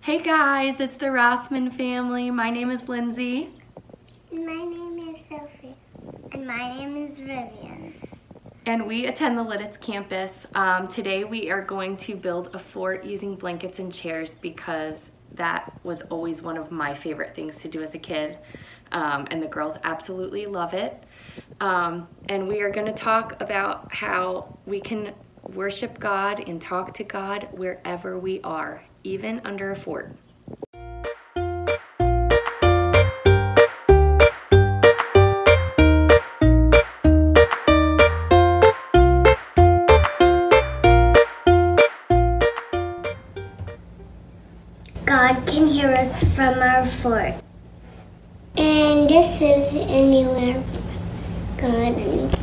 Hey guys, it's the Rossman family. My name is Lindsay. My name is Sophie. And my name is Vivian. And we attend the Lidditz campus. Today we are going to build a fort using blankets and chairs because that was always one of my favorite things to do as a kid. And the girls absolutely love it. And we are going to talk about how we can worship God and talk to God wherever we are, even under a fort. God can hear us from our fort. And this is anywhere God